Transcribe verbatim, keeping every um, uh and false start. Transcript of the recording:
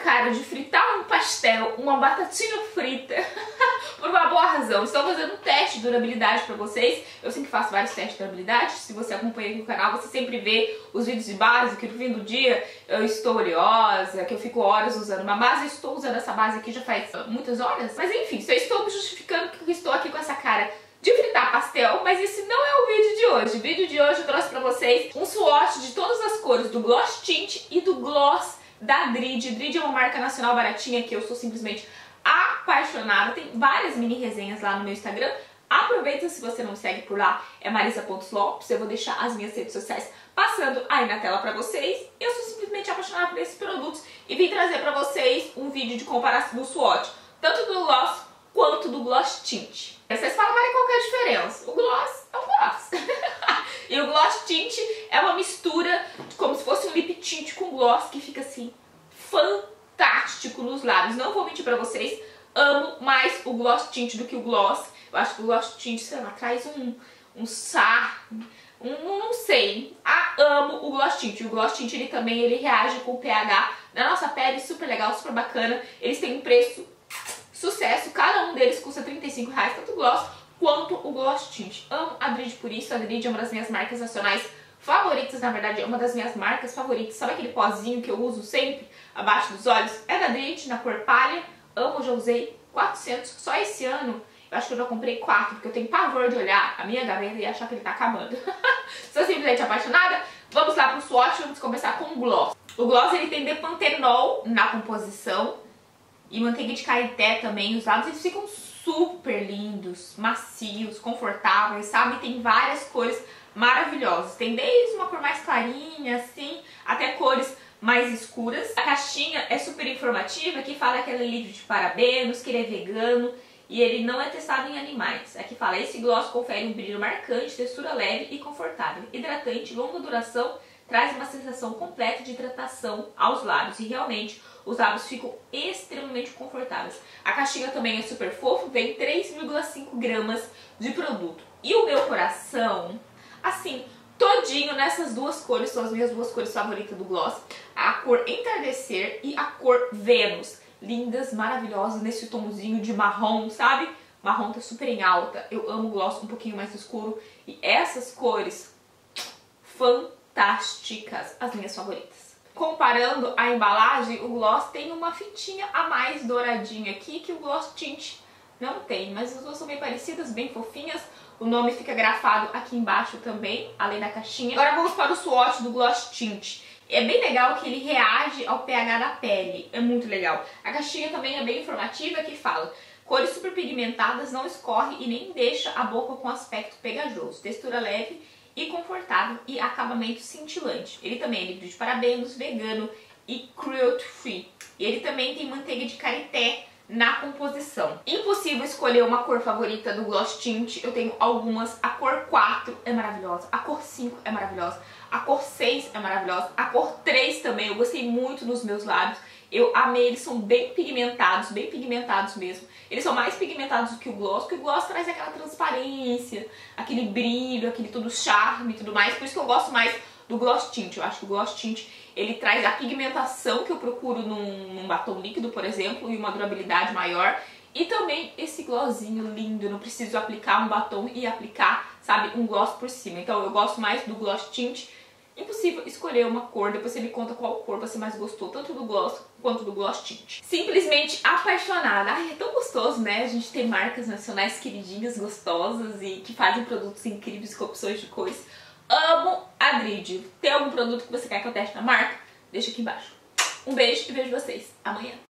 cara de fritar um pastel, uma batatinha frita, por uma boa razão. Estou fazendo um teste de durabilidade pra vocês. Eu sempre faço vários testes de durabilidade. Se você acompanha aqui no canal, você sempre vê os vídeos de base, que no fim do dia eu estou oleosa, que eu fico horas usando uma base. Eu estou usando essa base aqui já faz muitas horas. Mas enfim, só estou me justificando que eu estou aqui com essa cara de fritar pastel, mas esse não é o vídeo de hoje. O vídeo de hoje eu trouxe pra vocês um swatch de todas as cores do Gloss Tint e do Gloss da Dridi. Dridi é uma marca nacional baratinha que eu sou simplesmente apaixonada. Tem várias mini resenhas lá no meu Instagram. Aproveita, se você não me segue por lá, é marisa ponto lopes. Eu vou deixar as minhas redes sociais passando aí na tela pra vocês. Eu sou simplesmente apaixonada por esses produtos e vim trazer pra vocês um vídeo de comparação do swatch, tanto do Gloss quanto do Gloss Tint. Vocês falam, mas qual que é a diferença? O Gloss é o Gloss. E o Gloss Tint é uma mistura, como se fosse um lip tint com gloss, que fica assim, fantástico nos lábios. Não vou mentir pra vocês, amo mais o Gloss Tint do que o Gloss. Eu acho que o Gloss Tint, sei lá, traz um, um sar, um, não sei. Ah, amo o Gloss Tint. O Gloss Tint, ele também, ele reage com o pH da nossa pele, super legal, super bacana. Eles têm um preço sucesso, cada um deles custa trinta e cinco reais, tanto o Gloss quanto o Gloss Tint. Amo a Dridi por isso. A Dridi é uma das minhas marcas nacionais favoritas, na verdade é uma das minhas marcas favoritas. Sabe aquele pozinho que eu uso sempre abaixo dos olhos? É da Dridi, na cor palha. Amo, já usei quatrocentos só esse ano. Eu acho que eu já comprei quatro, porque eu tenho pavor de olhar a minha gaveta e achar que ele tá acabando. Sou simplesmente apaixonada. Vamos lá pro swatch, vamos começar com o Gloss. O Gloss, ele tem depantenol na composição e manteiga de karité também. Os lábios, eles ficam super lindos, macios, confortáveis, sabe? Tem várias cores maravilhosas. Tem desde uma cor mais clarinha, assim, até cores mais escuras. A caixinha é super informativa, que fala que ele é livre de parabenos, que ele é vegano e ele não é testado em animais. Aqui fala, esse gloss confere um brilho marcante, textura leve e confortável, hidratante, longa duração, traz uma sensação completa de hidratação aos lábios e realmente os lábios ficam extremamente confortáveis. A caixinha também é super fofa, vem três vírgula cinco gramas de produto. E o meu coração, assim, todinho nessas duas cores, são as minhas duas cores favoritas do Gloss. A cor Entardecer e a cor Vênus. Lindas, maravilhosas, nesse tomzinho de marrom, sabe? Marrom tá super em alta. Eu amo o Gloss um pouquinho mais escuro. E essas cores, fantásticas, as minhas favoritas. Comparando a embalagem, o Gloss tem uma fitinha a mais douradinha aqui que o Gloss Tint não tem, mas as duas são bem parecidas, bem fofinhas. O nome fica grafado aqui embaixo também, além da caixinha. Agora vamos para o swatch do Gloss Tint. É bem legal que ele reage ao pH da pele, é muito legal. A caixinha também é bem informativa, que fala: cores super pigmentadas, não escorre e nem deixa a boca com aspecto pegajoso. Textura leve e confortável e acabamento cintilante. Ele também é livre de parabenos, vegano e cruelty free. E ele também tem manteiga de karité na composição. Impossível escolher uma cor favorita do Gloss Tint, eu tenho algumas. A cor quatro é maravilhosa, a cor cinco é maravilhosa, a cor seis é maravilhosa, a cor três também, eu gostei muito nos meus lábios. Eu amei, eles são bem pigmentados, bem pigmentados mesmo. Eles são mais pigmentados do que o Gloss, porque o Gloss traz aquela transparência, aquele brilho, aquele todo charme e tudo mais. Por isso que eu gosto mais do Gloss Tint. Eu acho que o Gloss Tint, ele traz a pigmentação que eu procuro num, num batom líquido, por exemplo, e uma durabilidade maior. E também esse glossinho lindo, eu não preciso aplicar um batom e aplicar, sabe, um gloss por cima. Então eu gosto mais do Gloss Tint. Impossível escolher uma cor, depois você me conta qual cor você mais gostou, tanto do Gloss quanto do Gloss Tint. Simplesmente apaixonada. Ai, é tão gostoso, né? A gente tem marcas nacionais queridinhas, gostosas e que fazem produtos incríveis com opções de cores. Amo a Dridi. Tem algum produto que você quer que eu teste na marca? Deixa aqui embaixo. Um beijo e vejo vocês amanhã.